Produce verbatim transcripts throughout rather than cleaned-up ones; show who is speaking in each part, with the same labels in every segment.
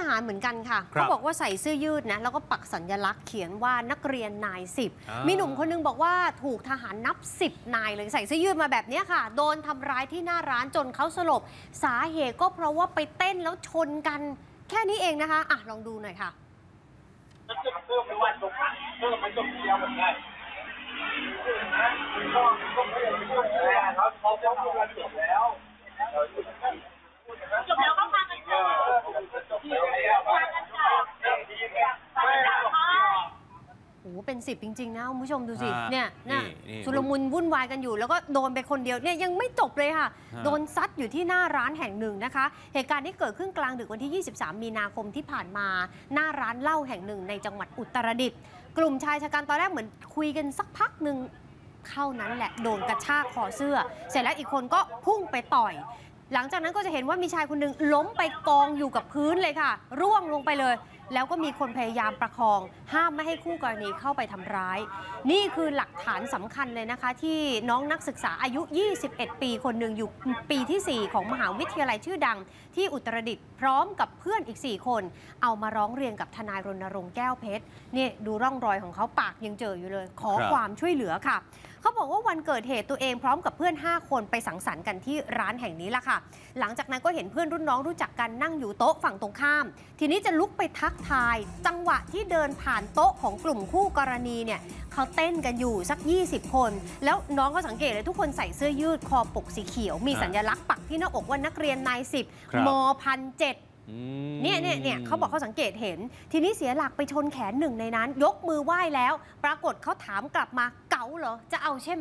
Speaker 1: หารเหมือนกันค่ะเขาบอกว่าใส่เสื้อยืดนะแล้วก็ปักสัญลักษณ์เขียนว่านักเรียนนายสิบมีหนุ่มคนนึงบอกว่าถูกทหารนับสิบนายเลยใส่เสื้อยืดมาแบบนี้ค่ะโดนทำร้ายที่หน้าร้านจนเขาสลบสาเหตุก็เพราะว่าไปเต้นแล้วชนกันแค่นี้เองนะคะอ่ะลองดูหน่อยค่ะเพิ่มไปวันตกเพิ่มไปตกเดียวเหมือนกันก็ก็ไม่ได้ช่วยแล้วเขาเขาจะทำงานจบแล้วจบแล้วก็พากันจบจบแล้วพากันจบโอ้โหเป็นสิบจริงๆนะคุณผู้ชมดูสิเนี่ยน่ะชุลมุนวุ่นวายกันอยู่แล้วก็โดนไปคนเดียวเนี่ยยังไม่จบเลยค่ะโดนซัดอยู่ที่หน้าร้านแห่งหนึ่งนะคะเหตุการณ์นี้เกิดขึ้นกลางดึกวันที่ยี่สิบสามมีนาคมที่ผ่านมาหน้าร้านเหล้าแห่งหนึ่งในจังหวัดอุตรดิตถ์กลุ่มชายชะกันตอนแรกเหมือนคุยกันสักพักหนึ่งเข้านั้นแหละโดนกระชากคอเสื้อเสร็จแล้วอีกคนก็พุ่งไปต่อยหลังจากนั้นก็จะเห็นว่ามีชายคนหนึ่งล้มไปกองอยู่กับพื้นเลยค่ะร่วงลงไปเลยแล้วก็มีคนพยายามประคองห้ามไม่ให้คู่กรณีเข้าไปทำร้ายนี่คือหลักฐานสำคัญเลยนะคะที่น้องนักศึกษาอายุยี่สิบเอ็ดปีคนหนึ่งอยู่ปีที่สี่ของมหาวิทยาลัยชื่อดังที่อุตรดิตถ์พร้อมกับเพื่อนอีกสี่คนเอามาร้องเรียนกับทนายรณรงค์แก้วเพชรนี่ดูร่องรอยของเขาปากยังเจออยู่เลยขอความช่วยเหลือค่ะเขาบอกว่าวันเกิดเหตุตัวเองพร้อมกับเพื่อนห้าคนไปสังสรรค์กันที่ร้านแห่งนี้ล่ะค่ะหลังจากนั้นก็เห็นเพื่อนรุ่นน้องรู้จักกันนั่งอยู่โต๊ะฝั่งตรงข้ามทีนี้จะลุกไปทักทายจังหวะที่เดินผ่านโต๊ะของกลุ่มคู่กรณีเนี่ยเขาเต้นกันอยู่สักยี่สิบคนแล้วน้องก็สังเกตเลยทุกคนใส่เสื้อยืดคอปกสีเขียวมีสัญลักษณ์ปักที่หน้าอกว่านักเรียนนายสิบมพันเจ็ดเนี่ยเนี่ยเนี่ยเขาบอกเขาสังเกตเห็นทีนี้เสียหลักไปชนแขนหนึ่งในนั้นยกมือไหว้แล้วปรากฏเขาถามกลับมาเก๋าเหรอจะเอาใช่ไหม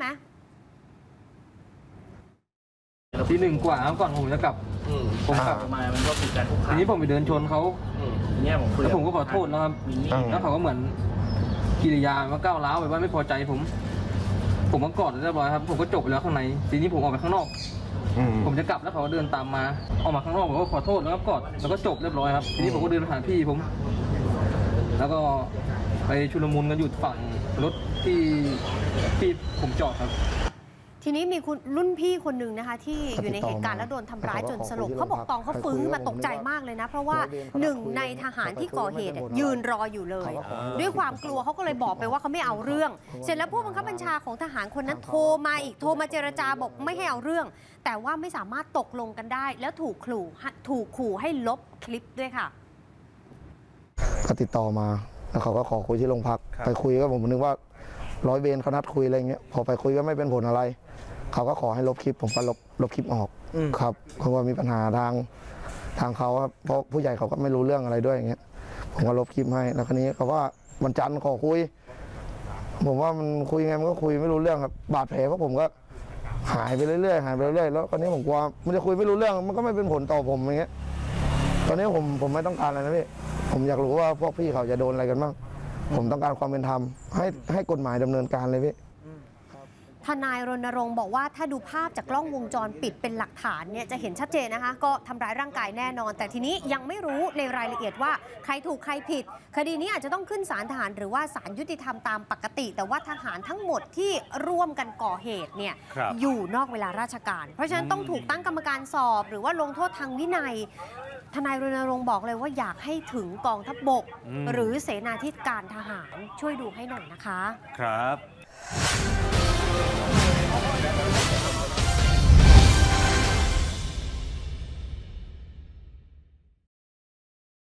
Speaker 2: ทีหนึ่งกว่าก่อนผมจะกลับผมกลับมามันก็ผิดกันทีนี้ผมไปเดินชนเขาแล้วผมก็ขอโทษนะครับแล้วเขาก็เหมือนกิริยามาก้าวร้าวแบบว่าไม่พอใจผมผมก็กอดเรียบร้อยครับผมก็จบแล้วข้างในทีนี้ผมออกไปข้างนอกผมจะกลับแล้วเขาเดินตามมาออกมาข้างนอกผมก็ขอโทษแล้วก็กอดแล้วก็จบเรียบร้อยครับทีนี้ผมก็เดินไปหาพี่ผมแล้วก็ไปชุลมุนกันอยู่ฝั่งรถที่ที่ผมจอดครับ
Speaker 1: ทีนี้มีคุณรุ่นพี่คนหนึ่งนะคะที่อยู่ในเหตุการณ์แล้วโดนทำร้ายจนสลบเขาบอกตองเขาฟื้นมาตกใจมากเลยนะเพราะว่าหนึ่งในทหารที่ก่อเหตุยืนรออยู่เลยด้วยความกลัวเขาก็เลยบอกไปว่าเขาไม่เอาเรื่องเสร็จแล้วผู้บังคับบัญชาของทหารคนนั้นโทรมาอีกโทรมาเจรจาบอกไม่ให้เอาเรื่องแต่ว่าไม่สามารถตกลงกันได้แล้วถูกขู่ถูกขู่ให้ลบคลิปด้วยค่ะ
Speaker 3: เขาติดต่อมาแล้วเขาก็ขอคุยที่โรงพักไปคุยก็ผมนึกว่าร้อยเวรเขานัดคุยอะไรเงี้ยพอไปคุยก็ไม่เป็นผลอะไรเขาก็ขอให้ลบคลิปผมก็ลบลบคลิปออกครับเพราะว่ามีปัญหาทางทางเขาครับเพราะผู้ใหญ่เขาก็ไม่รู้เรื่องอะไรด้วยอย่างเงี้ยผมก็ลบคลิปให้แล้วคราวนี้เขาว่าวันจันทร์ขอคุยผมว่ามันคุยไงมันก็คุยไม่รู้เรื่องครับบาดแผลเพราะผมก็หายไปเรื่อยๆหายไปเรื่อยๆแล้วคราวนี้ผมกลัวมันจะคุยไม่รู้เรื่องมันก็ไม่เป็นผลต่อผมอย่างเงี้ยตอนนี้ผมผมไม่ต้องการอะไรนะพี่ผมอยากรู้ว่าพวกพี่เขาจะโดนอะไรกันบ้างผมต้องการความเป็นธรรมให้ให้กฎหมายดำเนินการเลยพี่
Speaker 1: ทนายรณรงค์บอกว่าถ้าดูภาพจากกล้องวงจรปิดเป็นหลักฐานเนี่ยจะเห็นชัดเจนนะคะก็ทำร้ายร่างกายแน่นอนแต่ทีนี้ยังไม่รู้ในรายละเอียดว่าใครถูกใครผิดคดีนี้อาจจะต้องขึ้นศาลทหารหรือว่าศาลยุติธรรมตามปกติแต่ว่าทหารทั้งหมดที่ร่วมกันก่อเหตุเนี่ยอยู่นอกเวลาราชการเพราะฉะนั้นต้องถูกตั้งกรรมการสอบหรือว่าลงโทษทางวินัยทนายรณรงค์บอกเลยว่าอยากให้ถึงกองทัพบกหรือเสนาธิการทหารช่วยดูให้หน่อยนะคะ
Speaker 4: ครับ